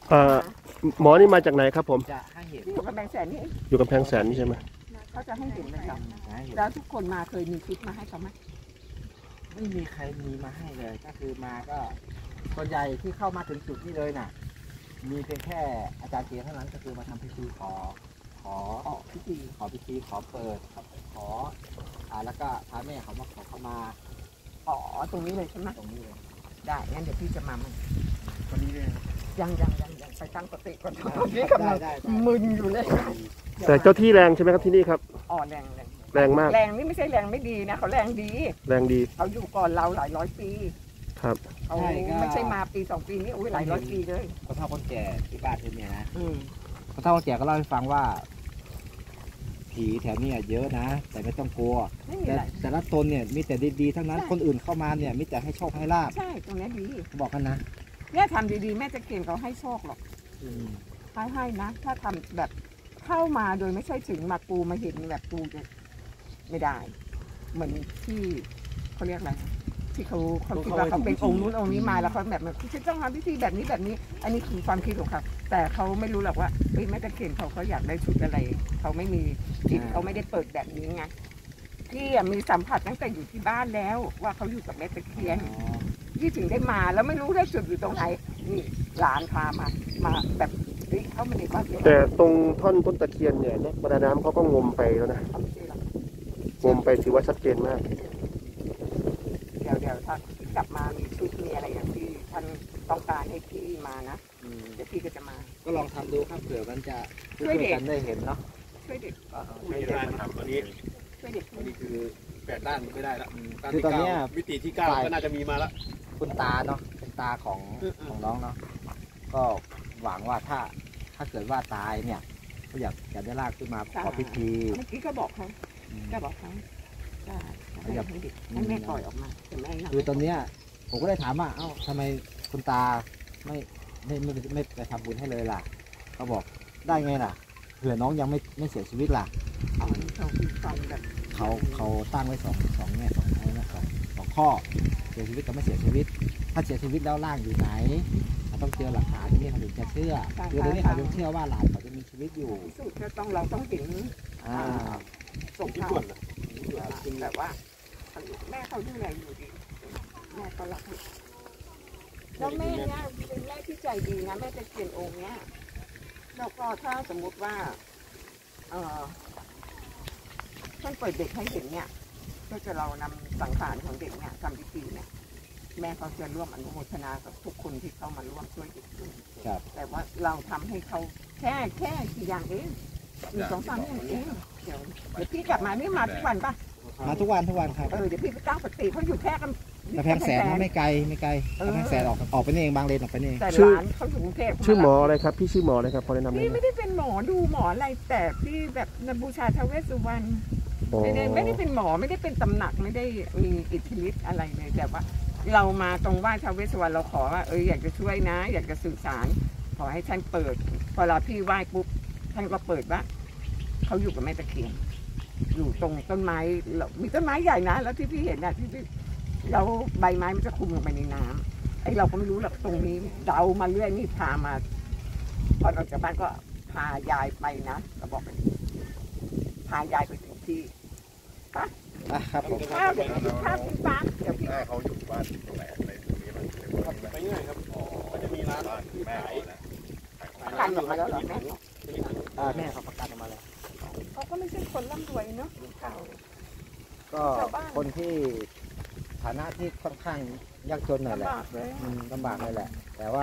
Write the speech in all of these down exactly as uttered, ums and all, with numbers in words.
หมอนี่มาจากไหนครับผมจะให้เห็นอยู่กับแบงแสนนี่อยู่กับแพงแสนนี่ใช่ไหมเขาจะให้เห็นเลยครับแล้วทุกคนมาเคยมีคลิปมาให้เขาไหมไม่มีใครมีมาให้เลยก็คือมาก็ส่วนใหญ่ที่เข้ามาถึงจุดนี้เลยน่ะมีเพียงแค่อาจารย์เกียร์เท่านั้นก็คือมาทำพิธีขอขอพิธีขอพิธีขอเปิดขออ่าแล้วก็พระแม่เขามาขอเข้ามาอ๋อตรงนี้เลยใช่ไหมตรงนี้เลยได้งั้นเดี๋ยวพี่จะมามันวันนี้เลยยังยังยังยังไปตั้งสติก่อนนี่กำลังมึนอยู่เลยแต่เจ้าที่แรงใช่ไหมครับที่นี่ครับอ๋อแรงแรงแรงมากแรงนี่ไม่ใช่แรงไม่ดีนะเขาแรงดีแรงดีเขาอยู่ก่อนเราหลายร้อยปีครับเขาไม่ใช่มาปีสองปีนี่อุ้ยหลายร้อยปีเลยคนเฒ่าคนแก่ที่บ้านที่เนี่ยนะคนเฒ่าคนแก่ก็เล่าให้ฟังว่าผีแถวนี้เยอะนะแต่ไม่ต้องกลัวแต่แต่ละตนเนี่ยมีแต่ดีๆทั้งนั้นคนอื่นเข้ามาเนี่ยมีแต่ให้โชคให้ลาบใช่ตรงนี้ดีบอกกันนะเนี่ยทำดีๆแม่จะเก่งเขาให้โชคหรอกให้ให้นะถ้าทำแบบเข้ามาโดยไม่ใช่ถึงมาปูมาเห็นแบบปูจะไม่ได้เหมือนที่เขาเรียกอะไรที่เขาเขาคิดว่าเขาเป็นองค์นู้นองค์นี้มาแล้วเขาแบบฉันต้องทำพิธีแบบนี้แบบนี้อันนี้คือความคิดของเขาแต่เขาไม่รู้หรอกว่าเฮ้ยแม่ตะเคียนเขาเขาอยากได้ชุดอะไรเขาไม่มีจิตเขาไม่ได้เปิดแบบนี้ไงพี่มีสัมผัสตั้งแต่อยู่ที่บ้านแล้วว่าเขาอยู่กับแม่ตะเคียนที่ถึงได้มาแล้วไม่รู้ได้จุดอยู่ตรงไหนนี่หลานพามามาแบบเขาไม่ได้ว่าแต่ตรงท่อนต้นตะเคียนเนี่ยนักประดาน้ำเขาก็งมไปแล้วนะงมไปถือว่าชัดเจนมากเดี๋ยวเดี๋ยวถ้ากลับมามีชุดมีอะไรอย่างที่ท่านต้องการให้พี่มานะเดี๋ยวพี่ก็จะมาก็ลองทำดูครับเผื่อมันจะช่วยเด็กได้เห็นเนาะช่วยเด็กช่วยเด็กทำตอนนี้ช่วยเด็กตอนนี้คือแปดด้านไม่ได้แล้วคือตอนนี้วิธีที่เก้าก็น่าจะมีมาแล้วคุณตาเนาะคุณตาของของน้องเนาะก็หวังว่าถ้าถ้าเกิดว่าตายเนี่ยก็อยากจะได้ลากขึ้นมาประกอบพิธีเมื่อกี้ก็บอกเขาก็บอกเขาก็อยากให้เด็กให้แม่ปล่อยออกมาแต่แม่คือตอนเนี้ยผมก็ได้ถามว่าเอ้าทำไมคุณตาไม่ไม่ไม่ไม่ไปทำบุญให้เลยล่ะเขาบอกได้ไงล่ะเผื่อน้องยังไม่ไม่เสียชีวิตล่ะเขาฟังแบบเขาเขาตั้งไว้สองสองเนี่ยสองอะไรนะสองสองข้อเสียชีวิตกับไม่เสียชีวิตถ้าเสียชีวิตแล้วร่างอยู่ไหนต้องเจอหลักฐานที่เขาถึงจะเชื่อคือตอนนี้เขายังเชื่อว่าหลานเขาจะมีชีวิตอยู่สุดต้องเราต้องเห็นส่งข่าวแบบว่าแม่เขาดูแลอยู่ดีแม่ก็รักแล้วแม่เนี่ยเป็นแม่ที่ใจดีนะแม่จะเขียนองค์เนี้ยแล้วก็ถ้าสมมุติว่าเออท่านเปิดเด็กให้เห็นเนี่ยก็จะเรานำสังขารของเด็กเนี่ยทำพิธีเนี่ยแม่เขาจะร่วมอนุโมทนากับทุกคนที่เข้ามาร่วมช่วยเด็กด้วยแต่ว่าเราทำให้เขาแค่แค่กี่อย่างเองมีสองสามอย่างเองเดี๋ยวเดี๋ยวพี่กลับมานี่มาทุกวันป่ะมาทุกวันทุกวันครับเออเดี๋ยวพี่ไปตั้งปฏิเขาอยู่แค่กันแต่แพงแสนไม่ไกลไม่ไกลแพงแสนออกออกไปนี่เองบางเลนออกไปนี่แต่ร้านเขาอยู่กรุงเทพชื่อหมออะไรครับพี่ชื่อหมออะไรครับพอแนะนำพี่ไม่ได้เป็นหมอดูหมออะไรแต่พี่แบบนบูชาท้าวเวสสุวรรณไม่ได้ไม่ได้เป็นหมอไม่ได้เป็นตำหนักไม่ได้มีอิทธิฤทธิ์อะไรเลยแต่ว่าเรามาตรงไหว้ท้าวเวสสุวรรณเราขอว่าเอออยากจะช่วยนะอยากจะสื่อสารขอให้ท่านเปิดพอเราพี่ไหว้ปุ๊บท่านก็เปิดว่าเขาอยู่กับแม่ตะเคียนอยู่ตรงต้นไม้มีต้นไม้ใหญ่นะแล้วที่พี่เห็นน่ะที่แล้วใบไม้มันจะคลุมลงไปในน้ำไอ้เราก็ไม่รู้หรอกตรงนี้เดามาเรื่อยนี่พามาพอออกจากบ้านก็พายายไปนะเราบอกไปพายายไปถึงที่ปะครับผมข้าวเดี๋ยวข้าวกินปลาเดี๋ยวพี่เขาอยู่บ้านตรงไหนในตรงนี้มันไปง่ายครับมันจะมีร้านที่ขายประกันออกมาแล้วเหรอแม่แม่เขาประกันออกมาแล้วเขาก็ไม่ใช่คนร่ำรวยเนาะก็คนที่ฐานะที่ค่อนข้างยากจนหน่อยแหละลำบากเลยแหละแต่ว่า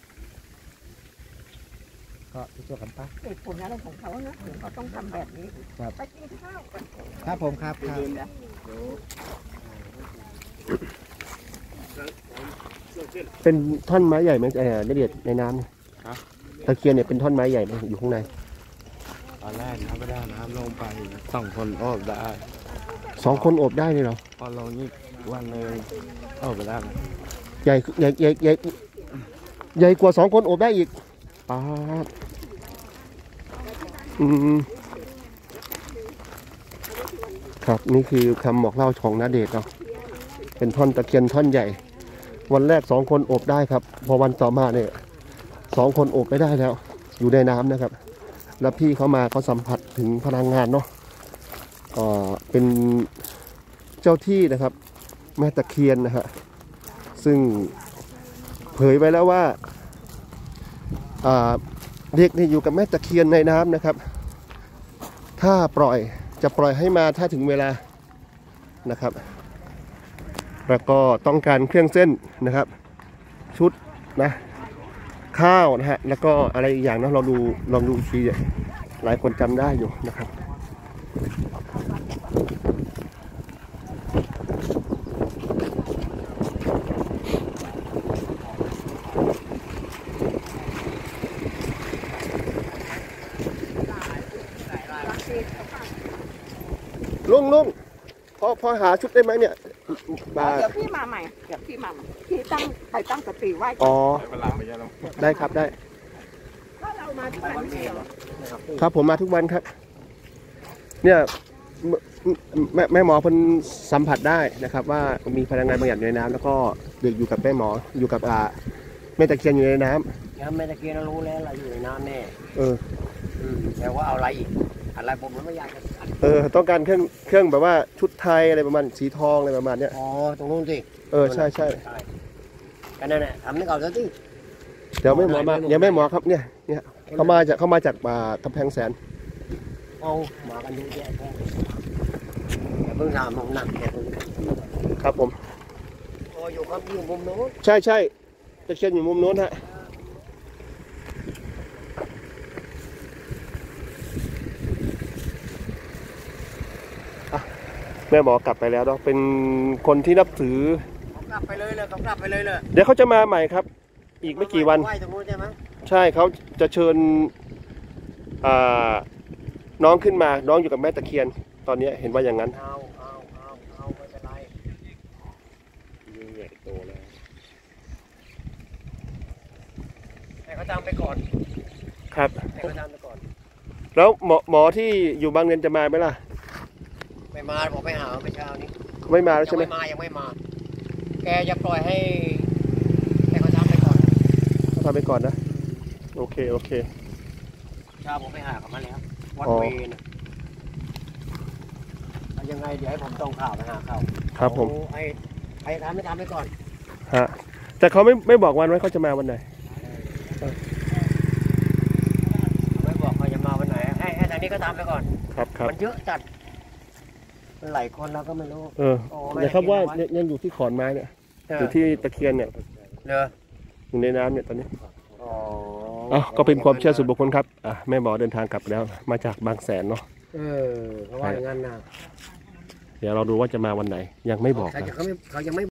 ก็ช่วยกันไปเหตุผลอะไรของเขานะเขาต้องทำแบบนี้ไปกินข้าวกันครับผมครับครับเป็นท่อนไม้ใหญ่ไหมละเอียดในน้ำตะเคียนเนี่ยเป็นท่อนไม้ใหญ่ไหมอยู่ข้างในตอนแรกเขาไม่ได้น้ำลงไปสองคนโอบได้สองคนโอบได้เลยเหรอพอลงนี่วันเลยโอบไปได้ใหญ่ใหญ่ใหญ่ใหญ่ใหญ่กว่าสองคนโอบได้อีกป้าอืมครับนี่คือคำบอกเล่าของณเดชน์เนาะเป็นท่อนตะเคียนท่อนใหญ่วันแรกสองคนโอบได้ครับพอวันต่อมาเนี่ยสองคนโอบไม่ได้แล้ว อยู่ในน้ำนะครับ แล้วพี่เขามาเขาสัมผัสถึงพลังงานเนาะเอ่อเป็นเจ้าที่นะครับ แม่ตะเคียนนะฮะซึ่งเผยไว้แล้วว่าเด็กนี่อยู่กับแม่ตะเคียนในน้ำนะครับ ถ้าปล่อยจะปล่อยให้มาถ้าถึงเวลานะครับ แล้วก็ต้องการเครื่องเส้นนะครับ ชุดนะข้าวนะฮะแล้วก็อะไรอีกอย่างนะเราดูลองดูทีหลายคนจำได้อยู่นะครับลุงลุงพอพอหาชุดได้ไหมเนี่ยเดี๋ยวพี่มาใหม่เดี๋ยวพี่มาใหม่พี่ตั้งใครตั้งสติไว้อ๋อเวลาไปเยอะแล้วได้ครับได้ถ้าเรามาที่วันนี้ครับผมมาทุกวันครับเนี่ยแม่แม่หมอเพิ่นสัมผัสได้นะครับ ว่ามีพลังงานบางอย่างอยู่ในน้ำแล้วก็เด็กอยู่กับแม่หมออยู่กับอ่าแม่ตะเคียนอยู่ในน้ำยังไม่ตะเกียนรู้แล้วเราอยู่ในน้ำแน่เอออืมแต่ว่าเอาอะไรอีกอะไรผมมันไม่อยากจะเออต้องการเครื่องเครื่องแบบว่าชุดไทยอะไรประมาณสีทองอะไรประมาณเนี้ยอ๋อตรงนู้นสิเออใช่ใช่กันนั่นแหละทำให้เขาซะสิเดี๋ยวแม่หมอมาเดี๋ยวแม่หมอครับเนี่ยเนี่ยเขามาจากเขามาจากอ่ากำแพงแสนเอามากันเยอะแยะแค่อย่าเพิ่งถามผมหนักแค่ตรงนี้ครับผมโอ้อยู่ครับอยู่มุมโน้นใช่ใช่ตะเคียนอยู่มุมโน้นฮะแม่หมอกลับไปแล้วเนาะเป็นคนที่นับถือเขากลับไปเลยเลยเขากลับไปเลยเลยเดี๋ยวเขาจะมาใหม่ครับ อีกไม่กี่วันไหวตรงนู้นใช่ไหมใช่เขาจะเชิญอ่าน้องขึ้นมาน้องอยู่กับแม่ตะเคียน ตอนนี้เห็นว่าอย่างนั้นเอาเอาเอาเอาไม่เป็นไรยิ่งใหญ่โตแล้วให้เขาทำไปก่อนครับให้เขาทำไปก่อนแล้วหมอหมอที่อยู่บางเรียนจะมาไหมล่ะไม่มาผมไปหาเมื่อเช้านี้ไม่มาแล้วยัใช่ไหมไม่มายังไม่มา แกจะปล่อยให้ให้เขาทำไปก่อนทำไปก่อนนะ โอเคโอเคเช้าผมไปหาเขามาแล้ววัดอ๋อเวนะเอายังไงเดี๋ยวให้ผมต้องข่าวไปหาเขาครับผมเอาไอ้ไอ้ทำไม่ทำไปก่อนฮะแต่เขาไม่ไม่บอกวันไว้เขาจะมาวันไหนไม่บอกเขาจะมาวันไหนให้ให้ทางนี้ก็ทำไปก่อนครับครับมันเยอะจัดมันหลายคนเราก็ไม่รู้เออโอ้แต่ครับว่าไม่ได้กินยังอยู่ที่ขอนไม้เนี่ยเอออยู่ที่ตะเคียนเนี่ยเนอะอยู่ในน้ำเนี่ยตอนนี้อ๋ออ๋อก็เป็นความเชื่อส่วนบุคคลครับอ่ะแม่หมอเดินทางกลับแล้วมาจากบางแสนเนาะเออเขาว่าอย่างนั้นนะเดี๋ยวเราดูว่าจะมาวันไหนยังไม่บอกเขานะจะเขาไม่เขายังไม่